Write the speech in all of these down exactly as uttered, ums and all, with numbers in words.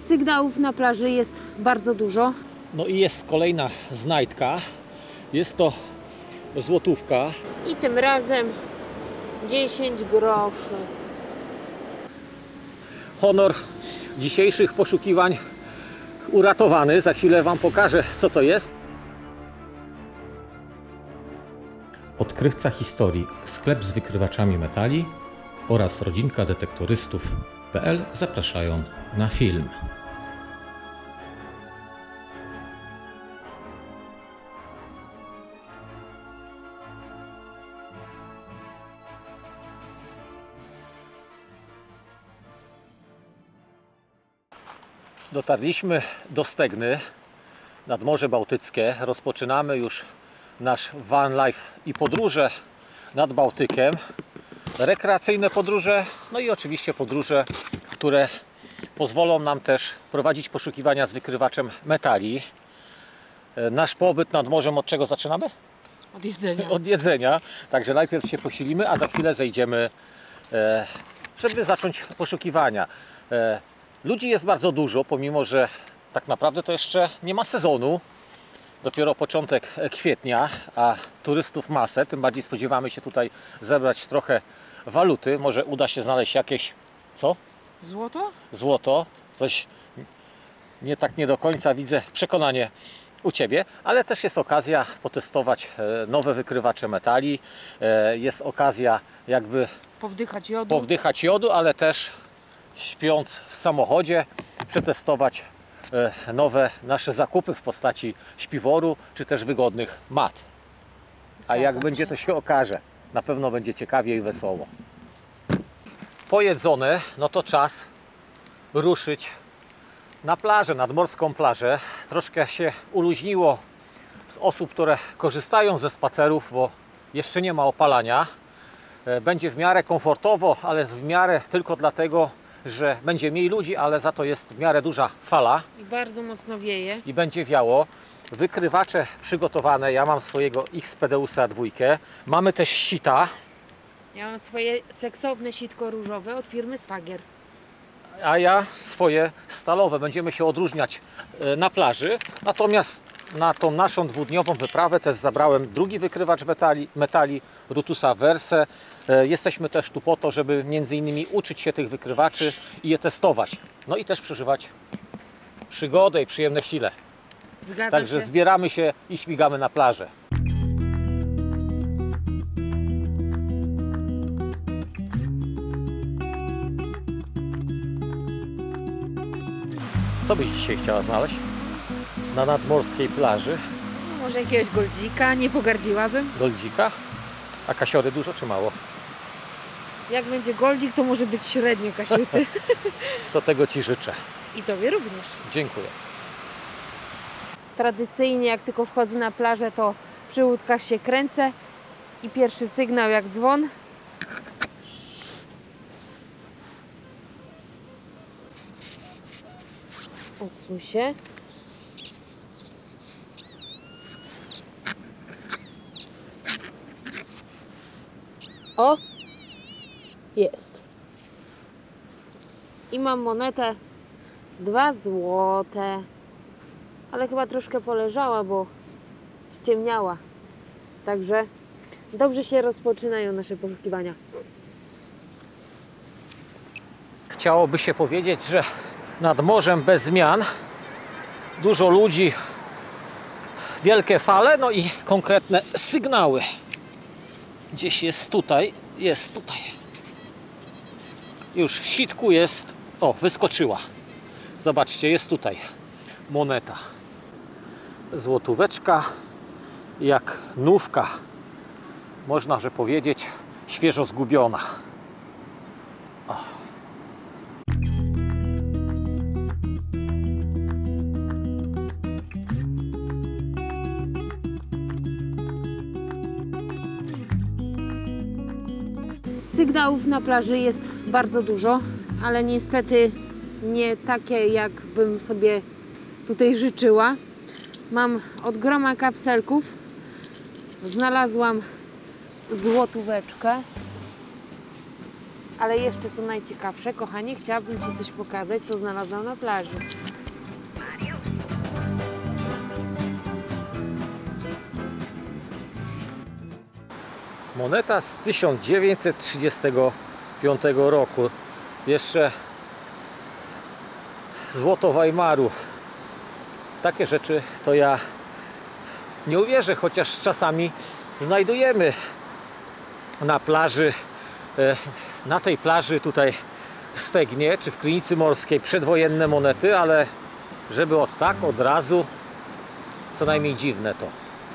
Sygnałów na plaży jest bardzo dużo. No i jest kolejna znajdka. Jest to złotówka. I tym razem dziesięć groszy. Honor dzisiejszych poszukiwań uratowany. Za chwilę Wam pokażę, co to jest. Odkrywca historii, sklep z wykrywaczami metali oraz rodzinka detektorystów kropka p l zapraszają na film. Dotarliśmy do Stegny nad Morze Bałtyckie. Rozpoczynamy już nasz van life i podróże nad Bałtykiem. Rekreacyjne podróże, no i oczywiście podróże, które pozwolą nam też prowadzić poszukiwania z wykrywaczem metali. Nasz pobyt nad morzem od czego zaczynamy? Od jedzenia. Od jedzenia. Także najpierw się posilimy, a za chwilę zejdziemy, żeby zacząć poszukiwania. Ludzi jest bardzo dużo, pomimo że tak naprawdę to jeszcze nie ma sezonu. Dopiero początek kwietnia, a turystów masę. Tym bardziej spodziewamy się tutaj zebrać trochę waluty. Może uda się znaleźć jakieś... co? Złoto? Złoto. Coś nie tak nie do końca widzę przekonanie u Ciebie, ale też jest okazja potestować nowe wykrywacze metali. Jest okazja jakby Powdychać jodu. powdychać jodu, ale też śpiąc w samochodzie przetestować nowe nasze zakupy w postaci śpiworu czy też wygodnych mat. A jak Zgadzam będzie, się. to się okaże. Na pewno będzie ciekawie i wesoło. Pojedzone, no to czas ruszyć na plażę, nadmorską plażę. Troszkę się uluźniło z osób, które korzystają ze spacerów, bo jeszcze nie ma opalania. Będzie w miarę komfortowo, ale w miarę tylko dlatego, że będzie mniej ludzi, ale za to jest w miarę duża fala. I bardzo mocno wieje. I będzie wiało. Wykrywacze przygotowane. Ja mam swojego Xpedeusa dwa. Mamy też sita. Ja mam swoje seksowne sitko różowe od firmy Swagger. A ja swoje stalowe. Będziemy się odróżniać na plaży. Natomiast na tą naszą dwudniową wyprawę też zabrałem drugi wykrywacz metali, metali Rutusa Verse. Jesteśmy też tu po to, żeby między innymi uczyć się tych wykrywaczy i je testować. No i też przeżywać przygodę i przyjemne chwile. Zgadzam Także się. zbieramy się i śmigamy na plażę. Co byś dzisiaj chciała znaleźć na nadmorskiej plaży? Może jakiegoś goldzika, nie pogardziłabym. Goldzika? A kasiory dużo czy mało? Jak będzie goldzik, to może być średnio kasiuty. To tego Ci życzę. I Tobie również. Dziękuję. Tradycyjnie, jak tylko wchodzę na plażę, to przy łódkach się kręcę i pierwszy sygnał jak dzwon. Odsuń się. O! Jest. I mam monetę dwa złote. Ale chyba troszkę poleżała, bo ściemniała. Także dobrze się rozpoczynają nasze poszukiwania. Chciałoby się powiedzieć, że nad morzem bez zmian, dużo ludzi, wielkie fale, no i konkretne sygnały. Gdzieś jest tutaj, jest tutaj. Już w sitku jest, o, wyskoczyła. Zobaczcie, jest tutaj moneta. Złotóweczka jak nówka. Można, że powiedzieć, świeżo zgubiona. O. Sygnałów na plaży jest bardzo dużo, ale niestety nie takie, jak bym sobie tutaj życzyła. Mam od groma kapselków. Znalazłam złotóweczkę. Ale jeszcze co najciekawsze, kochanie, chciałabym Ci coś pokazać, co znalazłam na plaży. Moneta z tysiąc dziewięćset trzydziestego piątego roku. Jeszcze złoto Weimaru. Takie rzeczy to ja nie uwierzę, chociaż czasami znajdujemy na plaży, na tej plaży tutaj w Stegnie czy w Krynicy Morskiej przedwojenne monety, ale żeby od tak od razu, co najmniej dziwne to.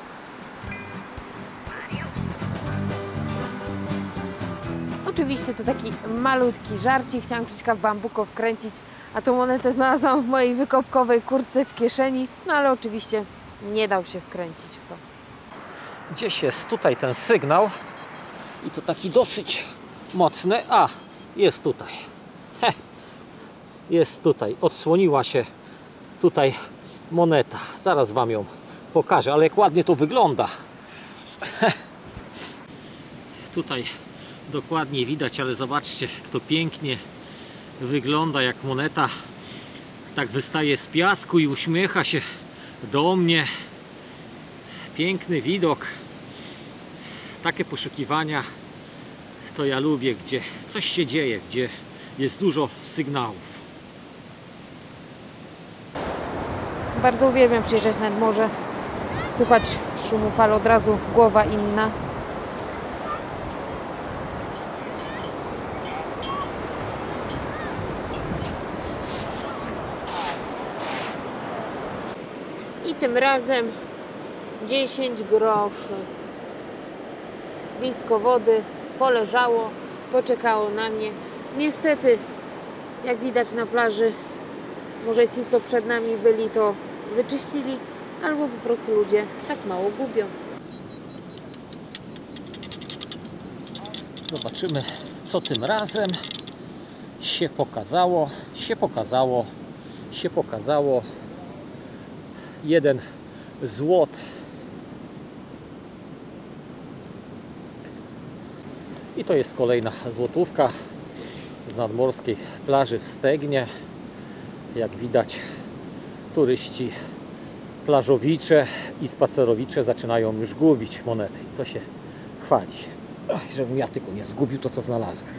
Oczywiście to taki malutki żarcik, chciałam Krzyśka w bambuko wkręcić, a tą monetę znalazłam w mojej wykopkowej kurtce w kieszeni, no ale oczywiście nie dał się wkręcić w to. Gdzieś jest tutaj ten sygnał i to taki dosyć mocny. A, jest tutaj. He, jest tutaj. Odsłoniła się tutaj moneta. Zaraz Wam ją pokażę, ale jak ładnie to wygląda. He. Tutaj dokładnie widać, ale zobaczcie, jak to pięknie wygląda, jak moneta tak wystaje z piasku i uśmiecha się do mnie. Piękny widok. Takie poszukiwania to ja lubię, gdzie coś się dzieje, gdzie jest dużo sygnałów. Bardzo uwielbiam przyjeżdżać nad morze, słuchać szumu fal, od razu głowa inna. I tym razem dziesięć groszy. Blisko wody, poleżało, poczekało na mnie. Niestety, jak widać na plaży, może ci, co przed nami byli, to wyczyścili, albo po prostu ludzie tak mało gubią. Zobaczymy, co tym razem się pokazało, się pokazało, się pokazało. Jeden złot. I to jest kolejna złotówka z nadmorskiej plaży w Stegnie. Jak widać, turyści plażowicze i spacerowicze zaczynają już gubić monety. I to się chwali. Ach, żebym ja tylko nie zgubił to, co znalazłem.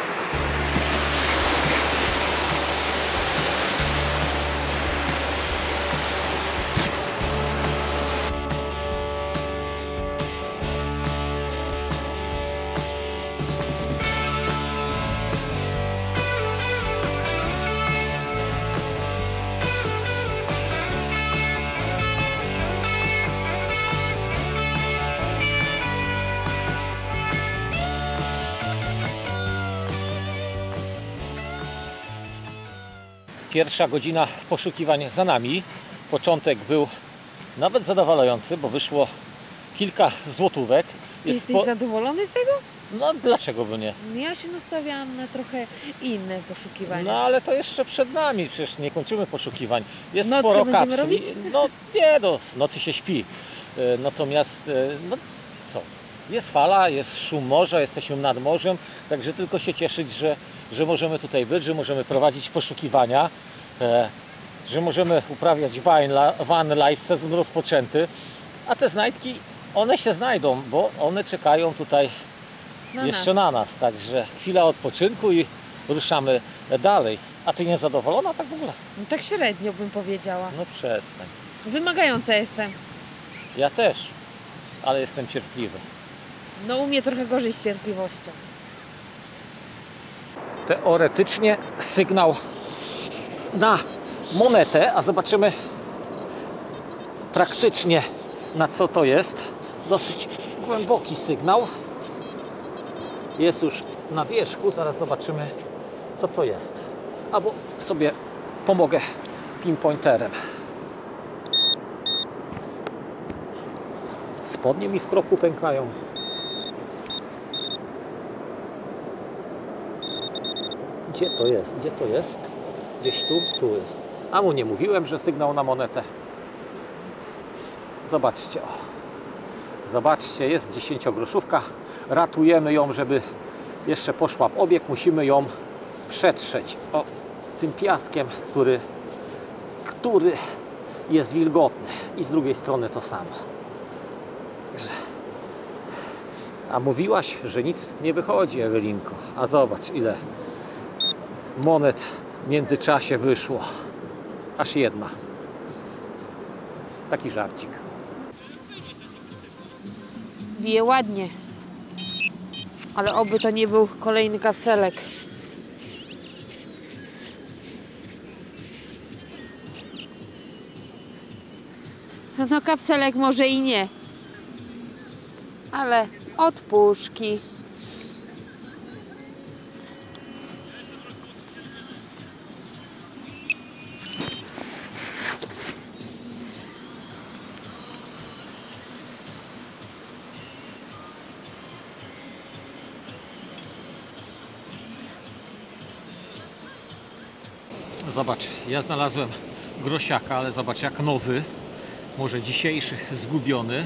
Pierwsza godzina poszukiwań za nami. Początek był nawet zadowalający, bo wyszło kilka złotówek. Ty jesteś spo... zadowolony z tego? No dlaczego by nie? Ja się nastawiałam na trochę inne poszukiwania. No ale to jeszcze przed nami, przecież nie kończymy poszukiwań. Jest Nockę sporo będziemy kapsli. robić? No nie, no, w nocy się śpi. Natomiast no co? Jest fala, jest szum morza, jesteśmy nad morzem, także tylko się cieszyć, że, że możemy tutaj być, że możemy prowadzić poszukiwania, e, że możemy uprawiać van life, sezon rozpoczęty, a te znajdki, one się znajdą, bo one czekają tutaj na jeszcze nas. na nas, także chwila odpoczynku i ruszamy dalej. A Ty niezadowolona tak w ogóle? No, tak średnio bym powiedziała. No przestań. Wymagająca jestem. Ja też, ale jestem cierpliwy. No u mnie trochę gorzej z cierpliwością. Teoretycznie sygnał na monetę, a zobaczymy praktycznie na co to jest. Dosyć głęboki sygnał. Jest już na wierzchu, zaraz zobaczymy co to jest. Albo sobie pomogę pinpointerem. Spodnie mi w kroku pękają. Gdzie to jest? Gdzie to jest? Gdzieś tu? Tu jest. A mu nie mówiłem, że sygnał na monetę. Zobaczcie. O. Zobaczcie, jest dziesięciogroszówka. Ratujemy ją, żeby jeszcze poszła w obieg, musimy ją przetrzeć o, tym piaskiem, który, który jest wilgotny, i z drugiej strony to samo. A mówiłaś, że nic nie wychodzi, Ewelinko. A zobacz, ile monet w międzyczasie wyszło. Aż jedna. Taki żarcik. Bije ładnie. Ale oby to nie był kolejny kapselek. No kapselek może i nie. Ale od puszki. Zobacz, ja znalazłem grosiaka, ale zobacz, jak nowy. Może dzisiejszy, zgubiony.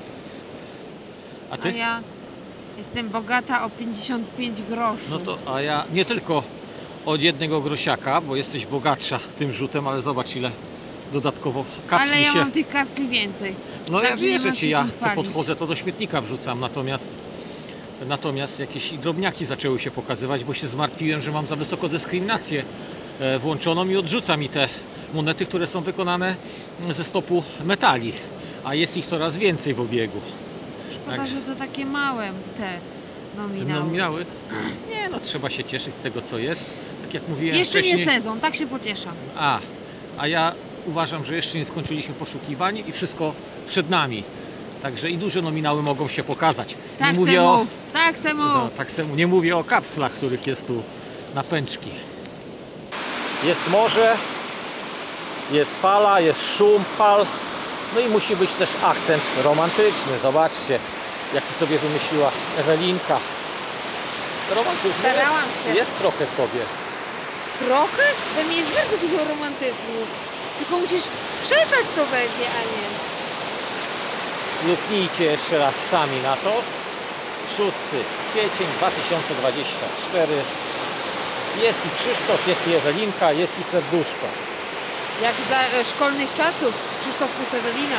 A ty? A ja jestem bogata o pięćdziesiąt pięć groszy. No to, a ja nie tylko od jednego grosiaka, bo jesteś bogatsza tym rzutem, ale zobacz, ile dodatkowo kapsli Ale ja się... mam tych kapsli więcej. No ja Także nie wierzę mam ci, się ja czym co chwalić. podchodzę, to do śmietnika wrzucam, natomiast natomiast jakieś drobniaki zaczęły się pokazywać, bo się zmartwiłem, że mam za wysoko dyskryminację e, włączoną i odrzuca mi te monety, które są wykonane ze stopu metali, a jest ich coraz więcej w obiegu. Szkoda, Tak. że to takie małe te nominały. Nominały? Nie, no trzeba się cieszyć z tego, co jest. Tak jak mówiłem Jeszcze wcześniej. nie sezon, tak się pocieszam. A, a ja uważam, że jeszcze nie skończyliśmy poszukiwań i wszystko przed nami. Także i duże nominały mogą się pokazać. Tak nie mówię se o, mów, tak se mów. no, tak semu, nie mówię o kapslach, których jest tu na pęczki. Jest morze, jest fala, jest szum fal. No i musi być też akcent romantyczny. Zobaczcie, jaki sobie wymyśliła Ewelinka. Romantyzmu Starałam jest, się. jest trochę w tobie. Trochę? We mnie jest bardzo dużo romantyzmu. Tylko musisz skrzeszać to we mnie, a nie. Luknijcie jeszcze raz sami na to. szósty kwiecień dwa tysiące dwudziesty czwarty. Jest i Krzysztof, jest i Ewelinka, jest i serduszko. Jak za e, szkolnych czasów Krzysztof plus Ewelina.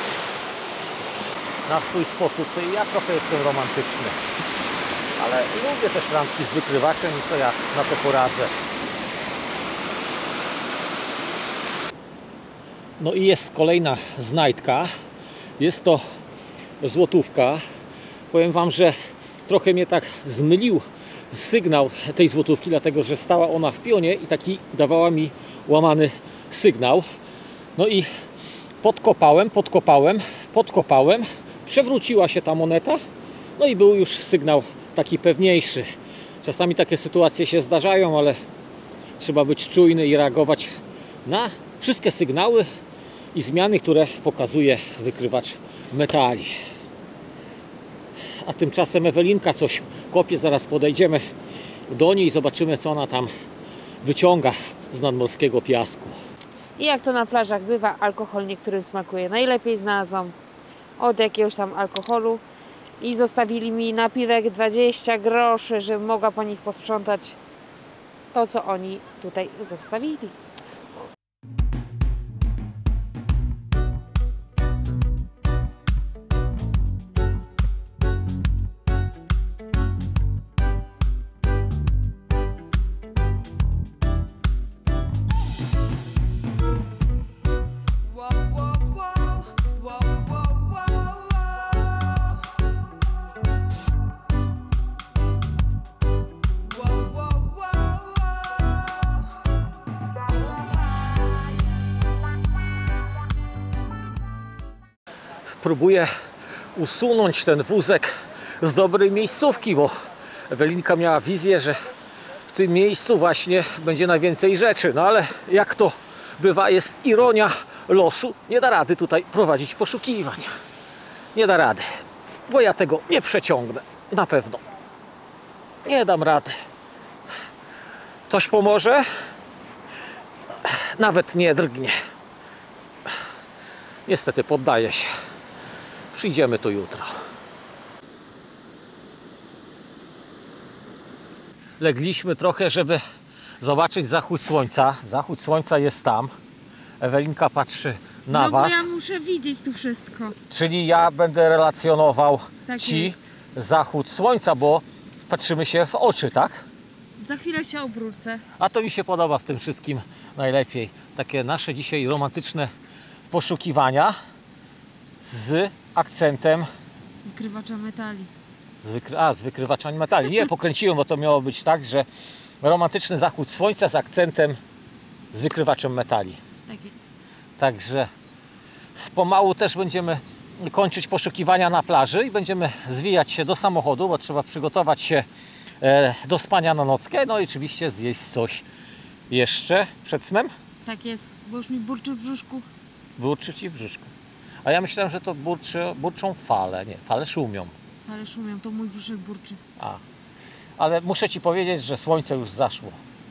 Na swój sposób to i ja trochę jestem romantyczny. Ale lubię też randki z wykrywaczem i co ja na to poradzę. No i jest kolejna znajdka. Jest to złotówka. Powiem wam, że trochę mnie tak zmylił sygnał tej złotówki, dlatego że stała ona w pionie i taki dawała mi łamany sygnał. No i podkopałem, podkopałem, podkopałem. Przewróciła się ta moneta. No i był już sygnał taki pewniejszy. Czasami takie sytuacje się zdarzają, ale trzeba być czujny i reagować na wszystkie sygnały i zmiany, które pokazuje wykrywacz metali. A tymczasem Ewelinka coś kopie, zaraz podejdziemy do niej i zobaczymy, co ona tam wyciąga z nadmorskiego piasku. I jak to na plażach bywa, alkohol niektórym smakuje najlepiej, znalazłam od jakiegoś tam alkoholu i zostawili mi napiwek dwadzieścia groszy, żebym mogła po nich posprzątać to, co oni tutaj zostawili. Próbuję usunąć ten wózek z dobrej miejscówki, bo Ewelinka miała wizję, że w tym miejscu właśnie będzie najwięcej rzeczy. No ale jak to bywa, jest ironia losu. Nie da rady tutaj prowadzić poszukiwań. Nie da rady, bo ja tego nie przeciągnę. Na pewno. Nie dam rady. Ktoś pomoże? Nawet nie drgnie. Niestety poddaję się. Przyjdziemy tu jutro. legliśmy trochę, żeby zobaczyć zachód słońca. Zachód słońca jest tam. Ewelinka patrzy na no, was. No bo ja muszę widzieć tu wszystko. Czyli ja będę relacjonował Tak ci jest. zachód słońca, bo patrzymy się w oczy, tak? Za chwilę się obrócę. A to mi się podoba w tym wszystkim najlepiej. Takie nasze dzisiaj romantyczne poszukiwania z akcentem Wykrywacza metali. z, wykry... A, z wykrywaczami metali. Nie, pokręciłem, bo to miało być tak, że romantyczny zachód słońca z akcentem z wykrywaczem metali. Tak jest. Także pomału też będziemy kończyć poszukiwania na plaży i będziemy zwijać się do samochodu, bo trzeba przygotować się e, do spania na nockę. No i oczywiście zjeść coś jeszcze przed snem. Tak jest, bo już mi burczy w brzuszku. Burczy ci w brzuszku. A ja myślałem, że to burczy, burczą fale. Nie, fale szumią. Ale szumią, to mój brzuszek burczy. A. Ale muszę ci powiedzieć, że słońce już zaszło.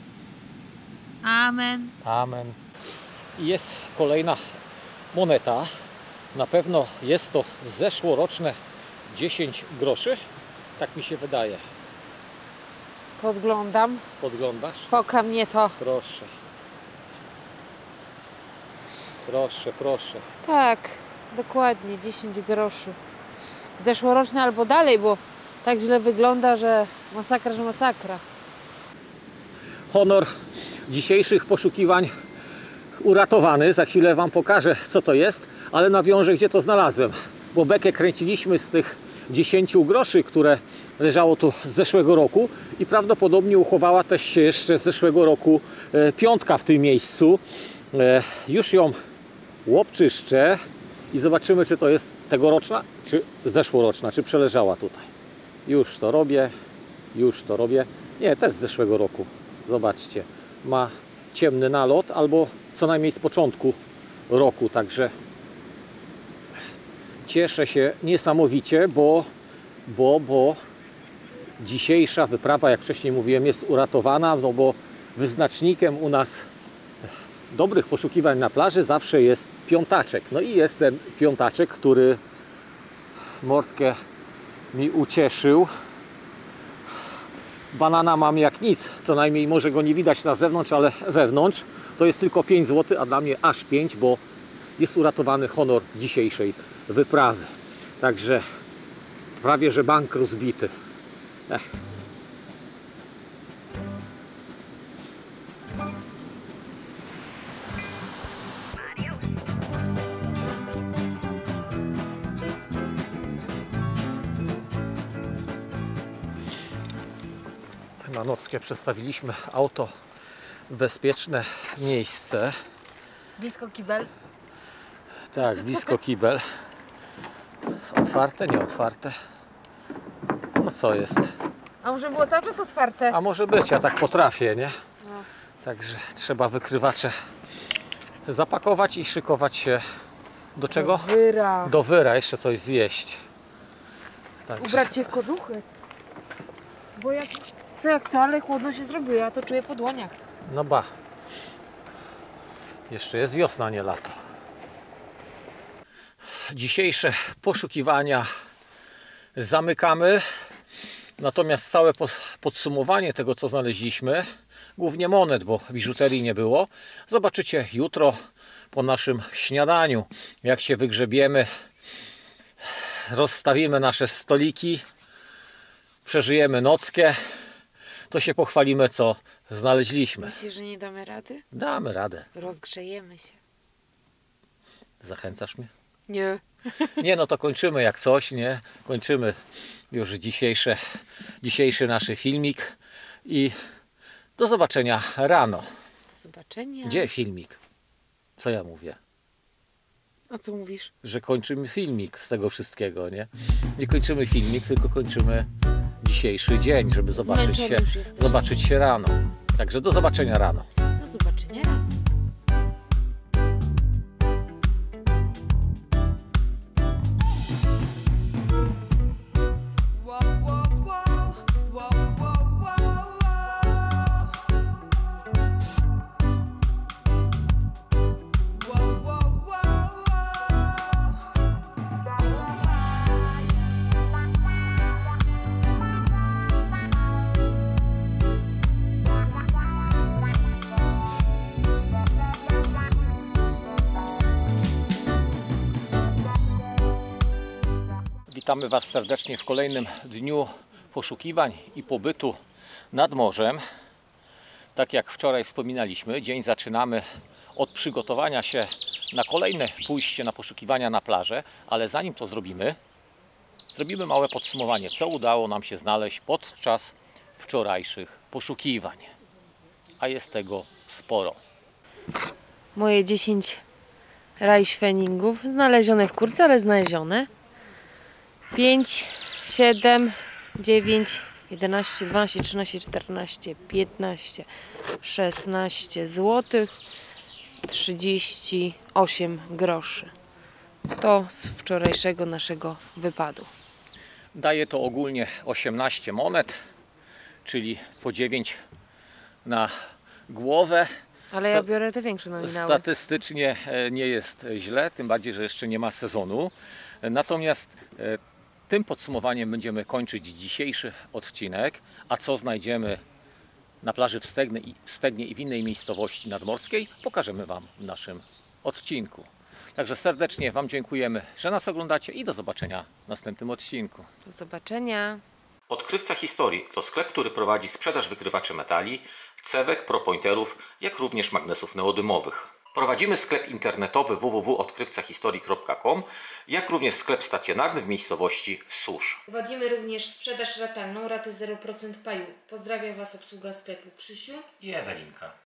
Amen. Amen. I jest kolejna moneta. Na pewno jest to zeszłoroczne dziesięć groszy. Tak mi się wydaje. Podglądam. Podglądasz? Poka mnie to. Proszę. Proszę, proszę. Tak, dokładnie, dziesięć groszy. Zeszłoroczny albo dalej, bo tak źle wygląda, że masakra, że masakra. Honor dzisiejszych poszukiwań uratowany. Za chwilę wam pokażę, co to jest, ale nawiążę, gdzie to znalazłem. Bo bekę kręciliśmy z tych dziesięciu groszy, które leżało tu z zeszłego roku i prawdopodobnie uchowała też się jeszcze z zeszłego roku e, piątka w tym miejscu. E, już ją łopczyszczę i zobaczymy, czy to jest tegoroczna, czy zeszłoroczna, czy przeleżała tutaj. Już to robię, już to robię. Nie, też z zeszłego roku. Zobaczcie, ma ciemny nalot, albo co najmniej z początku roku, także cieszę się niesamowicie, bo, bo, bo dzisiejsza wyprawa, jak wcześniej mówiłem, jest uratowana, no bo wyznacznikiem u nas dobrych poszukiwań na plaży zawsze jest piątaczek. No i jest ten piątaczek, który Mordkę mi ucieszył. Banana mam jak nic, co najmniej może go nie widać na zewnątrz, ale wewnątrz to jest tylko pięć złotych, a dla mnie aż pięć, bo jest uratowany honor dzisiejszej wyprawy. Także prawie że bank rozbity. Ech. Na nockę przestawiliśmy auto w bezpieczne miejsce. Blisko kibel. Tak, blisko kibel. Otwarte, nie otwarte. No co jest? A może było cały czas otwarte? A może być, ja tak potrafię, nie? No. Także trzeba wykrywacze zapakować i szykować się do czego? Do wyra. Do wyra, jeszcze coś zjeść. Także Ubrać się w kożuchy. Bo jak co jak co, ale chłodno się zrobiło, ja to czuję po dłoniach. no ba. Jeszcze jest wiosna, nie lato. Dzisiejsze poszukiwania zamykamy. Natomiast całe podsumowanie tego, co znaleźliśmy, głównie monet, bo biżuterii nie było, zobaczycie jutro po naszym śniadaniu. Jak się wygrzebiemy, rozstawimy nasze stoliki, przeżyjemy nockę, to się pochwalimy, co znaleźliśmy. Myślisz, że nie damy rady? Damy radę. Rozgrzejemy się. Zachęcasz mnie? Nie. Nie, no to kończymy jak coś, nie? Kończymy już dzisiejsze, dzisiejszy nasz filmik i do zobaczenia rano. Do zobaczenia. Gdzie filmik? Co ja mówię? A co mówisz? Że kończymy filmik z tego wszystkiego, nie? Nie kończymy filmik, tylko kończymy dzisiejszy dzień, żeby zobaczyć się, Zmęczeni już jesteśmy. zobaczyć się rano. Także do zobaczenia rano. Do zobaczenia rano. Witamy Was serdecznie w kolejnym dniu poszukiwań i pobytu nad morzem. Tak jak wczoraj wspominaliśmy, dzień zaczynamy od przygotowania się na kolejne pójście na poszukiwania na plażę, ale zanim to zrobimy, zrobimy małe podsumowanie, co udało nam się znaleźć podczas wczorajszych poszukiwań. A jest tego sporo. Moje dziesięć rajśweningów, znalezione w kurce, ale znalezione. pięć, siedem, dziewięć, jedenaście, dwanaście, trzynaście, czternaście, piętnaście, szesnaście złotych, trzydzieści osiem groszy. To z wczorajszego naszego wypadu. Daje to ogólnie osiemnaście monet, czyli po dziewięć na głowę. Ale ja biorę te większe nominały. Statystycznie nie jest źle, tym bardziej, że jeszcze nie ma sezonu. Natomiast tym podsumowaniem będziemy kończyć dzisiejszy odcinek. A co znajdziemy na plaży w Stegnie i, w Stegnie i w innej miejscowości nadmorskiej, pokażemy Wam w naszym odcinku. Także serdecznie Wam dziękujemy, że nas oglądacie i do zobaczenia w następnym odcinku. Do zobaczenia. Odkrywca Historii to sklep, który prowadzi sprzedaż wykrywaczy metali, cewek, propointerów, jak również magnesów neodymowych. Prowadzimy sklep internetowy w w w kropka odkrywca historii kropka com, jak również sklep stacjonarny w miejscowości Susz. Prowadzimy również sprzedaż ratalną, raty zero procent paju. Pozdrawiam Was obsługa sklepu Krzysiu I Ewelinka.